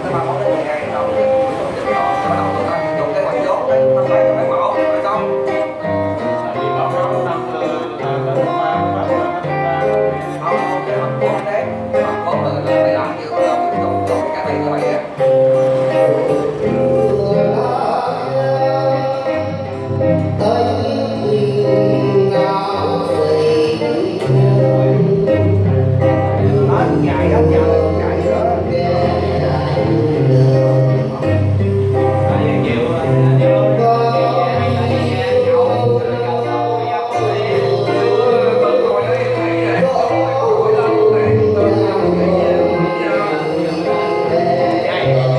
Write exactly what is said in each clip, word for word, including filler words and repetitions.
ba mốt đến mười hai ngày đầu thì tổ chức rồi bắt đầu tụi ta dùng cái ngoại vốn để thăm lấy cái mẫu rồi xong. Tại vì báo cáo năm là bên ba ba Không, cái mặt vốn đấy, cái mặt vốn là mày làm nhiều hơn dùng dùng cái này như vậy á. Dài hết giờ chạy nữa. Hãy subscribe cho kênh Ghiền Mì Gõ để không bỏ lỡ những video hấp dẫn.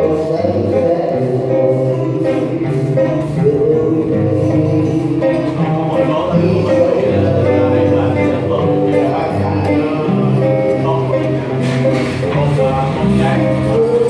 Hãy subscribe cho kênh Ghiền Mì Gõ để không bỏ lỡ những video hấp dẫn.